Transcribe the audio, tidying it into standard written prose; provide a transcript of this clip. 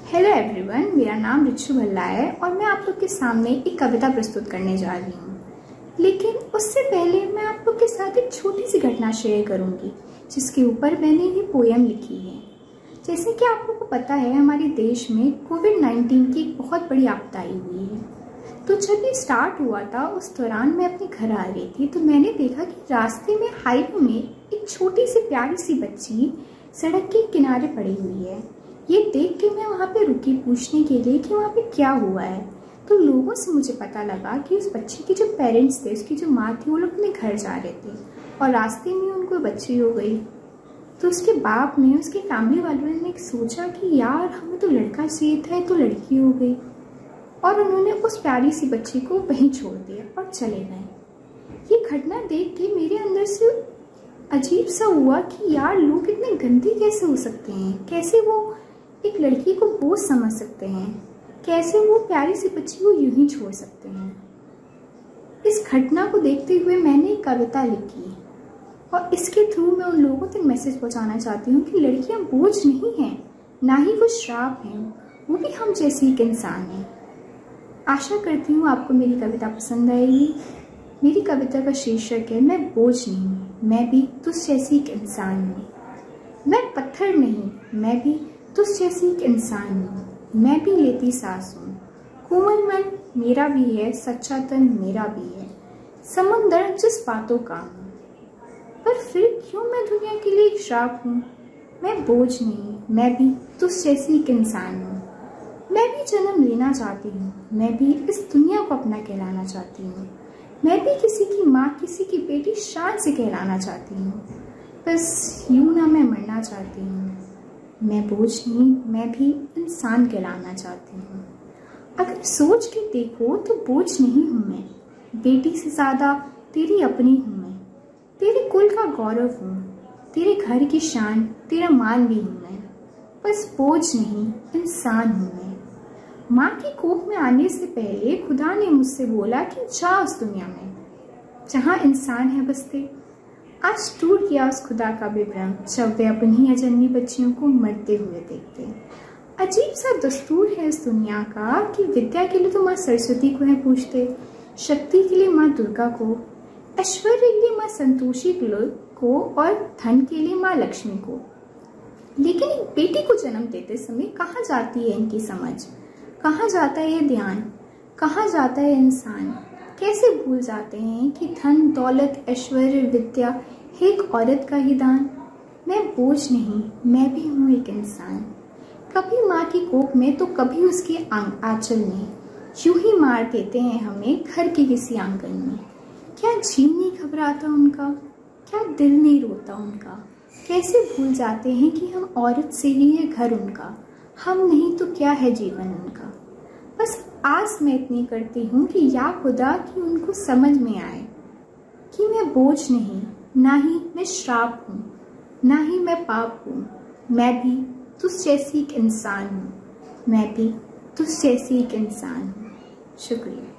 Hello everyone, मेरा नाम रिच्चू भल्ला है और मैं आप लोग के सामने एक कविता प्रस्तुत करने जा रही हूँ। लेकिन उससे पहले मैं आप लोग के साथ एक छोटी सी घटना शेयर करूँगी जिसके ऊपर मैंने ये पोएम लिखी है। जैसे कि आप लोगों को पता है, हमारे देश में कोविड-19 की एक बहुत बड़ी आपदा आई हुई है। तो जब ये स्टार्ट हुआ था, उस दौरान मैं अपने घर आ रही थी तो मैंने देखा कि रास्ते में हाईवे में एक छोटी सी प्यारी सी बच्ची सड़क के किनारे पड़ी हुई है। ये देख के मैं वहाँ पे रुकी पूछने के लिए कि वहाँ पे क्या हुआ है। तो लोगों से मुझे पता लगा कि उस बच्ची के जो पेरेंट्स थे, उसकी जो माँ थी, वो लोग अपने घर जा रहे थे और रास्ते में उनको बच्ची हो गई। तो उसके बाप ने, उसके फैमिली वालों ने सोचा कि यार हमें तो लड़का चाहिए था, तो लड़की हो गई, और उन्होंने उस प्यारी सी बच्ची को वहीं छोड़ दिया और चले गए। ये घटना देख के मेरे अंदर से अजीब सा हुआ कि यार लोग इतने गंदे कैसे हो सकते हैं, कैसे वो एक लड़की को बोझ समझ सकते हैं, कैसे वो प्यारी सी बच्ची को यूं ही छोड़ सकते हैं। इस घटना को देखते हुए मैंने एक कविता लिखी और इसके थ्रू मैं उन लोगों तक मैसेज पहुंचाना चाहती हूँ कि लड़कियां बोझ नहीं हैं, ना ही वो श्राप हैं, वो भी हम जैसी एक इंसान है। आशा करती हूँ आपको मेरी कविता पसंद आएगी। मेरी कविता का शीर्षक है मैं बोझ नहीं, मैं भी तुझ जैसी एक इंसान हूँ। मैं पत्थर नहीं, मैं भी तुझ जैसी एक इंसान हूँ। मैं भी लेती सांस हूँ, कोमल मन मेरा भी है, सच्चा तन मेरा भी है, समंदर जिस बातों का हूँ। पर फिर क्यों मैं दुनिया के लिए एक श्राप हूँ। मैं बोझ नहीं, मैं भी तुझ जैसी एक इंसान हूँ। मैं भी जन्म लेना चाहती हूँ, मैं भी इस दुनिया को अपना कहलाना चाहती हूँ। मैं भी किसी की माँ, किसी की बेटी शान से कहलाना चाहती हूँ। बस यूं ना मैं मरना चाहती हूँ। मैं बोझ नहीं, मैं भी इंसान कहलाना चाहती हूँ। अगर सोच के देखो तो बोझ नहीं हूँ मैं, बेटी से ज़्यादा तेरी अपनी हूँ मैं। तेरे कुल का गौरव हूँ, तेरे घर की शान, तेरा मान भी हूँ मैं। बस बोझ नहीं, इंसान हूँ मैं। माँ की कोख में आने से पहले खुदा ने मुझसे बोला कि जा उस दुनिया में जहाँ इंसान है बसते। आज टूट गया उस खुदा का भी भ्रम जब वे अपनी अजन्मी बच्चियों को मरते हुए देखते। अजीब सा दस्तूर है इस दुनिया का कि विद्या के लिए तो माँ सरस्वती को है पूजते, शक्ति के लिए माँ दुर्गा को, ऐश्वर्य के लिए माँ संतोषी को और धन के लिए माँ लक्ष्मी को। लेकिन एक बेटी को जन्म देते समय कहाँ जाती है इनकी समझ, कहाँ जाता है ये ध्यान, कहाँ जाता है इंसान। कैसे भूल जाते हैं कि धन, दौलत, ऐश्वर्य, विद्या है एक औरत का ही दान। मैं बोझ नहीं, मैं भी हूँ एक इंसान। कभी माँ की कोख में तो कभी उसके आंचल में, यूं ही मार देते हैं हमें घर के किसी आंगन में। क्या जी नहीं घबराता उनका, क्या दिल नहीं रोता उनका। कैसे भूल जाते हैं कि हम औरत से ही है घर उनका, हम नहीं तो क्या है जीवन उनका। बस आस मैं इतनी करती हूँ कि या खुदा कि उनको समझ में आए कि मैं बोझ नहीं, ना ही मैं श्राप हूँ, ना ही मैं पाप हूँ। मैं भी तुझ जैसी एक इंसान हूँ, मैं भी तुझ जैसी एक इंसान हूँ। शुक्रिया।